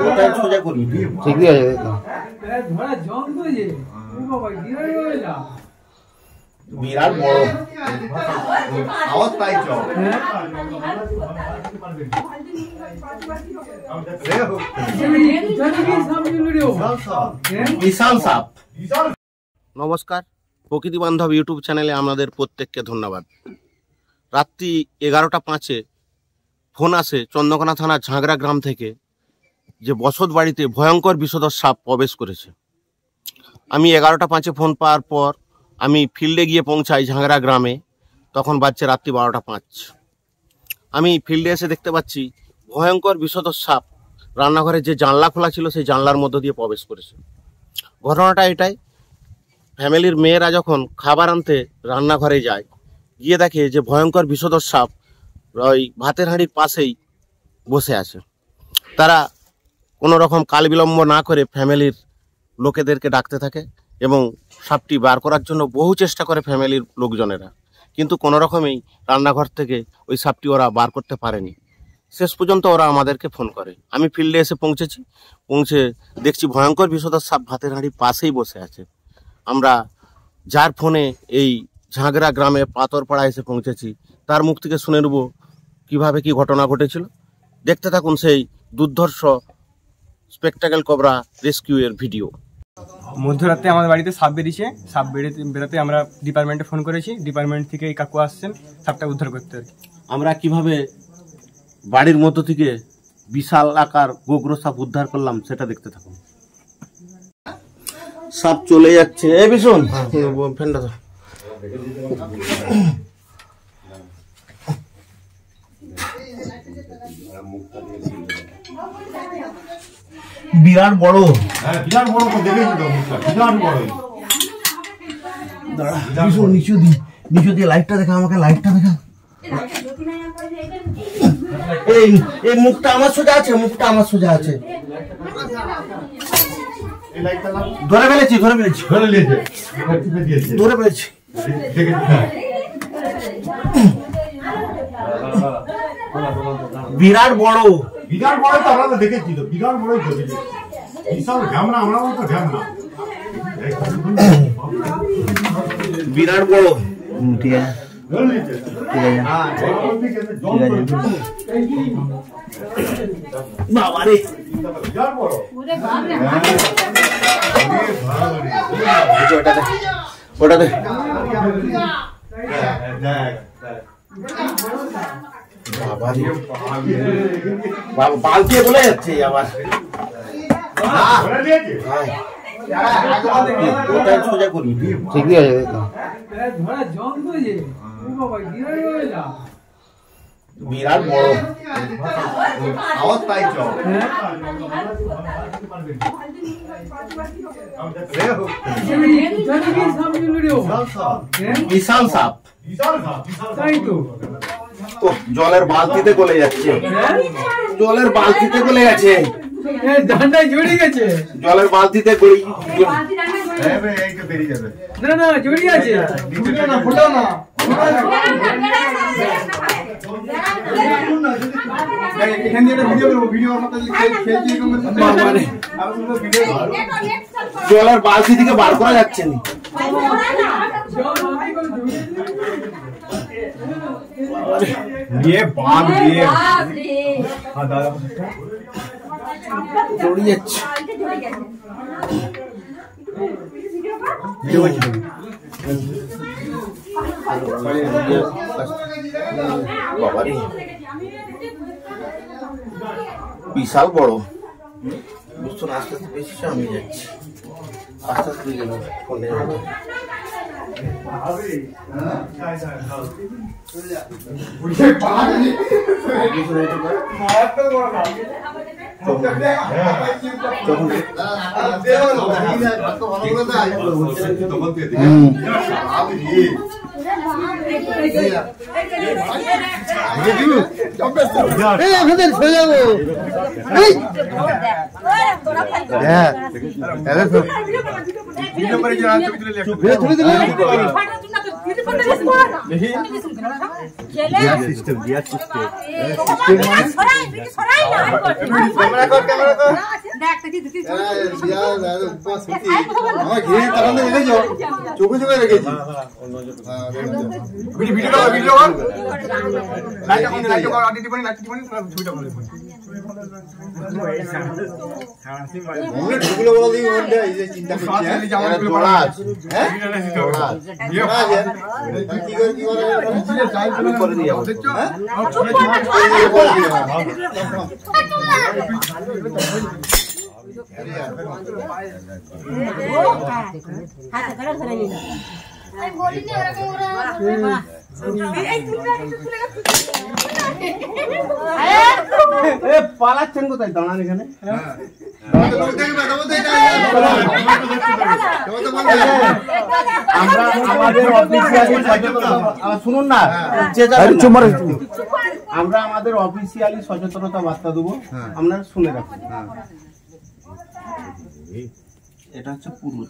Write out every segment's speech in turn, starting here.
ঠিকই আছে। বিরাট বড় আওয়াজ পাইছ বিশাল সাপ। নমস্কার, প্রকৃতি বান্ধব ইউটিউব চ্যানেলে আমাদের প্রত্যেককে ধন্যবাদ। রাত্রি 11:05 ফোন আসে চন্দ্রকোনা থানার ঝাঁগড়া গ্রাম থেকে যে বসত বাড়িতে ভয়ঙ্কর বিষধর সাপ প্রবেশ করেছে। আমি 11:05 ফোন পাওয়ার পর আমি ফিল্ডে গিয়ে পৌঁছাই ঝাঁগড়া গ্রামে। তখন বাজছে রাত্রি 12:05। আমি ফিল্ডে এসে দেখতে পাচ্ছি ভয়ঙ্কর বিষধর সাপ রান্নাঘরে যে জানলা খোলা ছিল সেই জানলার মধ্য দিয়ে প্রবেশ করেছে। ঘটনাটা এটাই, ফ্যামিলির মেয়েরা যখন খাবার আনতে রান্নাঘরে যায়, গিয়ে দেখে যে ভয়ঙ্কর বিষধর সাপ ওই ভাতের হাঁড়ির পাশেই বসে আছে। তারা কোনো রকম কাল বিলম্ব না করে ফ্যামিলির লোকেদেরকে ডাকতে থাকে এবং সাপটি বার করার জন্য বহু চেষ্টা করে ফ্যামিলির লোকজনেরা, কিন্তু কোনো রকমেই রান্নাঘর থেকে ওই সাপটি ওরা বার করতে পারেনি। শেষ পর্যন্ত ওরা আমাদেরকে ফোন করে। আমি ফিল্ডে এসে পৌঁছে দেখছি ভয়ঙ্কর বিষধর সাপ ভাতের হাঁড়ির পাশেই বসে আছে। আমরা যার ফোনে এই ঝাঁগড়া গ্রামে পাথরপাড়া এসে পৌঁছেছি তার মুখ থেকে শুনে নেব কীভাবে কি ঘটনা ঘটেছিল। দেখতে থাকুন সেই দুর্ধর্ষ স্পেকটাকেল কোবরা রেস্কিউ এর ভিডিও। মধ্যরাতে আমাদের বাড়িতে সাপ বেরিয়েছে। সাপ বেরোতে আমরা ডিপার্টমেন্টে ফোন করেছি। ডিপার্টমেন্ট থেকে এই কাকু আসছেন সাপটা উদ্ধার করতে। আমরা কিভাবে বাড়ির মধ্য থেকে বিশাল আকার গোগ্র সাপ উদ্ধার করলাম সেটা দেখতে থাকুন। সাপ চলে যাচ্ছে। এই ভীষণ ফ্যানটা তো বিরাট বড়। হ্যাঁ বিরাট বড় তো দেখেছি তো, বিরাট বড়। দাঁড়া নিচু দিয়ে লাইটটা দেখা, আমাকে লাইটটা দেখা। এই মুখটা আমার সোজা আছে, মুখটা আমার সোজা আছে। ধরে ফেলেছি বিরাট বড়। বিরাট বড় তো আমরা তো দেখেছি তো, বিরাট বড় বিশাল ঝামনা, আমরা তো ঝামনা বিরাট বড়। ঠিক আছে বাবারে ওটাতে বালতি বলে যাচ্ছে আবার। ঠিকই আছে। বিরাট বড় আওয়াজ পাইছ বিশাল সাপ। জলের বালতিতে গলে যাচ্ছে, জলের বালতিতে গলে গেছে, জলের বালতিতে বেরিয়ে যাবে। না জড়িয়ে আছে, ফোটাও না। জলের বালতি থেকে বার করা যাচ্ছে না। জড়িয়ে যাচ্ছে। বিশাল বড়। বুঝছো না, আস্তে আস্তে বেশি আমি যাচ্ছি, আস্তে আস্তে গেল ফোনে। ক্যামেরা কর আমার ঘিরে তাকাতে দেখেছো চোখে চোখে রেখেছি চিন্তা পালাচ্ছেন কোথায় দাঁড়ান এখানে আমরা আমাদের অফিসিয়ালি শুনুন না আমরা আমাদের অফিসিয়ালি সচেতনতা বার্তা দেবো আপনারা শুনে রাখুন এটা হচ্ছে পুরুষ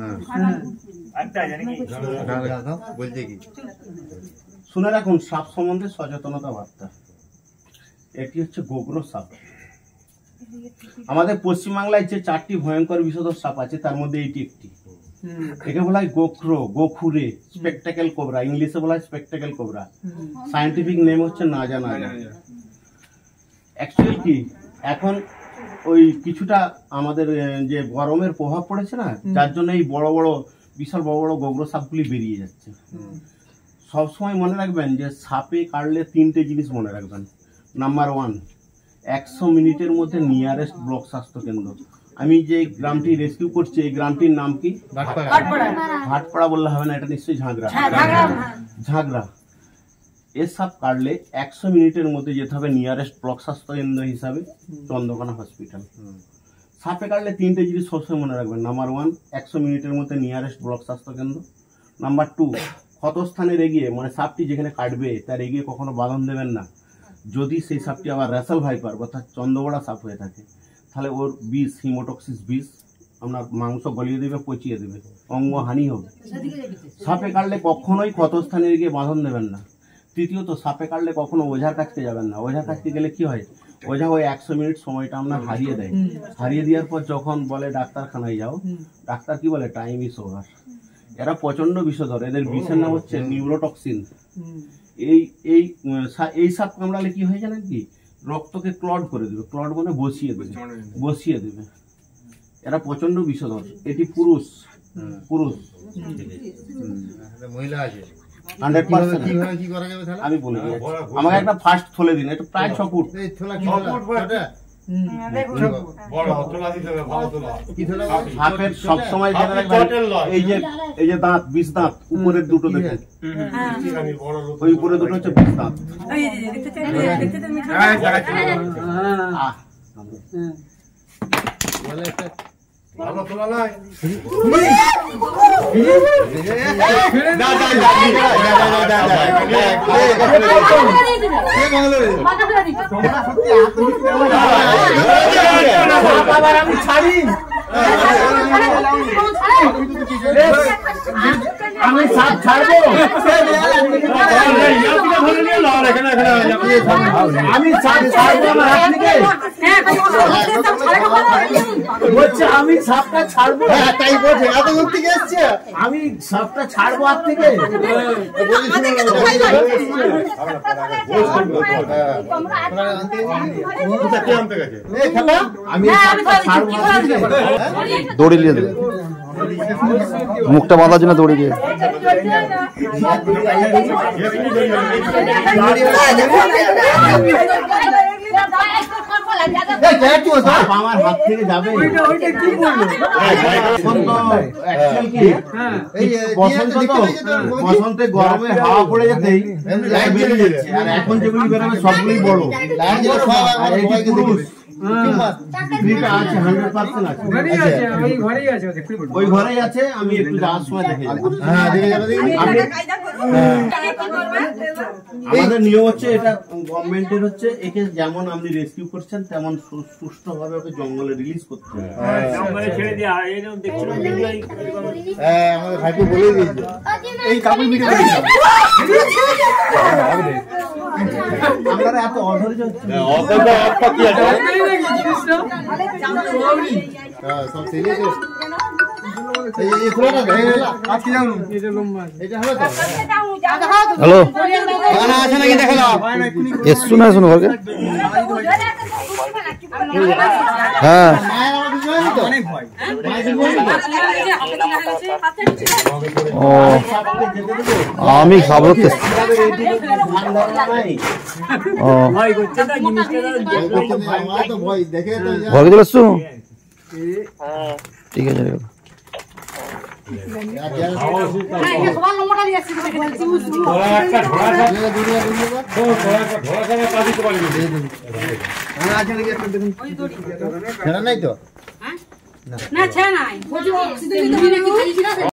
বলছে কি শুনে রাখুন সাপ সম্বন্ধে সচেতনতা বার্তা এটি হচ্ছে গোগ্র সাপ আমাদের পশ্চিমবাংলায় যে 4টি ভয়ঙ্কর বিষধর সাপ আছে তার মধ্যে এইটি একটি একে বলা হয় গোখরো গোখুরে স্পেকটাকেল কোবরা ইংলিশে বলা হয় স্পেকটাকেল কোবরা সায়েন্টিফিক নেম হচ্ছে নাজা নাজা অ্যাকচুয়ালি কি এখন ওই কিছুটা আমাদের যে গরমের প্রভাব পড়েছে না যার জন্য এই বড় বড় বিশাল বড় বড় গোগ্র সাপগুলি বেরিয়ে যাচ্ছে সবসময় মনে রাখবেন যে সাপে কাটলে 3টে জিনিস মনে রাখবেন নাম্বার 1 100 মিনিটের মধ্যে নিয়ারেস্ট ব্লক স্বাস্থ্য কেন্দ্র আমি যে গ্রামটি রেস্কিউ করছি এই গ্রামটির নাম কি ভাটপাড়া বললে হবে না এটা নিশ্চয়ই ঝাগড়া এর সাপ কাটলে 100 মিনিটের মধ্যে যেতে হবে নিয়ারেস্ট ব্লক স্বাস্থ্য কেন্দ্র হিসাবে চন্দ্রকোনা হসপিটাল সাপে কাটলে 3টে জিনিস সবসময় মনে রাখবেন নাম্বার 1 100 মিনিটের মধ্যে নিয়ারেস্ট ব্লক স্বাস্থ্য কেন্দ্র নাম্বার 2 ক্ষতস্থানের এগিয়ে মানে সাপটি যেখানে কাটবে তার এগিয়ে কখনো বাঁধন দেবেন না যদি সেই সাপটি আবার র্যাসেল ভাইপার অর্থাৎ চন্দ্রবড়া সাপ হয়ে থাকে তাহলে ওর বিষ হিমোটক্সিস বিষ আপনার মাংস গলিয়ে দেবে পচিয়ে দেবে অঙ্গহানি হবে সাপে কাটলে কখনোই ক্ষতস্থানের গিয়ে বাঁধন দেবেন না তৃতীয়ত সাপে কাটলে কখনো ওঝার কাছতে যাবেন না ওঝার কাছতে গেলে কি হয় ওঝা ওই 100 মিনিট সময়টা আপনার হারিয়ে দেয় হারিয়ে দেওয়ার পর যখন বলে ডাক্তারখানায় যাও ডাক্তার কি বলে টাইম ইজ ওভার এরা প্রচন্ড বিষধর এদের বিষের নাম হচ্ছে নিউরোটক্সিন এই সাপ কামড়ালে কি হয় জানেন কি রক্তকে ক্লট করে দেবে ক্লট মানে বসিয়ে দেবে এরা প্রচন্ড বিষধর এটি পুরুষ মহিলা আছে 100% আমি বলে দিই আমাকে একটা ফার্স্ট থলে দিন এটা প্রায় 6 ফুট সাপের সবসময় এই যে দাঁত 20 দাঁত উপরের দুটো দেখুন ওই উপরে দুটো হচ্ছে 20 দাঁত ভালো তোলা নাই আমি ছাড়ি আমি সাপ ছাড়বো আমি সাপ ছাড়বো আমার হাত থেকে বলছে আমি সাপটা ছাড়বো তাই বলছে এত দূর থেকে এসছে আমি সাপটা ছাড়বো হাত থেকে আমি দৌড়ে নিয়ে দেবে মুখটা বাঁধার জন্য দৌড়ে দিয়ে আমার হাত থেকে যাবে বসন্তে গরমে হাওয়া পড়ে যেতেই বেরিয়ে যাচ্ছে আর এখন যেগুলি বেরোবে সবগুলোই বড় ওই ঘরেই আছে আমি একটু যাওয়ার সময় দেখে আমাদের নিয়ম হচ্ছে এটা গভর্নমেন্টের হচ্ছে একে যেমন আপনি রেস্কিউ করছেন তেমন সুষ্ঠুভাবে ওকে জঙ্গলে রিলিজ করতে হবে আমাদের ভাইকে বলে দিয়েছে এই কাপড় আপনারা এত অধৈর্য হচ্ছে সব সিরিয়াস এই ফোনটা ধরে আজকে যাও এটা হবে তো হ্যালো গানা আছে নাকি দেখে দাও এসছো না শোনো ঘরকে হ্যাঁ মায়ের আমার কিছু হয়নি তো অনেক ভয় ও আমি খাবো তো ও আমার তো ভয় দেখে তো ঘরকে চলে এসছো ঠিক আছে নাই তো না ছে নাই